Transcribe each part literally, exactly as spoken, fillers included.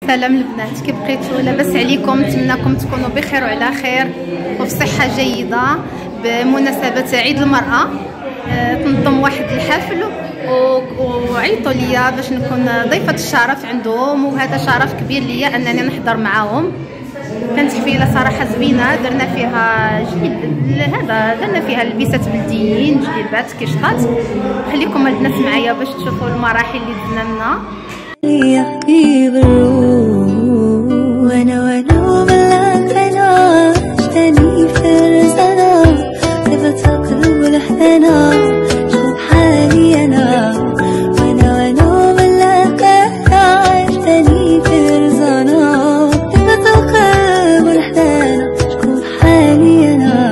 سلام البنات، كي بقيتوا؟ لاباس عليكم؟ نتمنىكم تكونوا بخير وعلى خير وفي صحه جيده. بمناسبه عيد المراه تنظم واحد الحفل وعيطوا ليا باش نكون ضيفه الشرف عندهم، وهذا شرف كبير ليا انني نحضر معاهم. كانت حفيله صراحه زوينه، درنا فيها جليب هذا درنا فيها لبسات بلديين، جليبات كشطات. خليكم البنات معايا باش تشوفوا المراحل اللي درنا منها. يا حبيب الروح وانا وانا ملاك انا عشتني فرزنا لبت القلب والحنا شوف حالي انا وانا وانا ملاك انا عشتني فرزنا لبت القلب والحنا شوف حالي انا.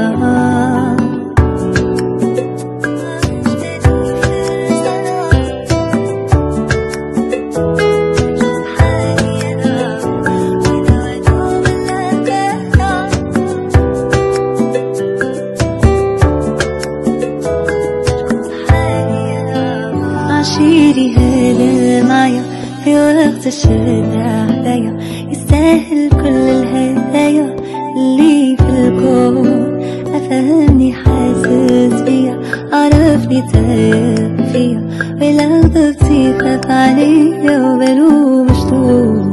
عشيري هلا معايا في وقت الشدة عليا، يستاهل كل الهدايا اللي في الكون. أفهمني حاسس بيا، عرفني تايه فيا، ولو ضبطي خاف عليا وبلو مشتوق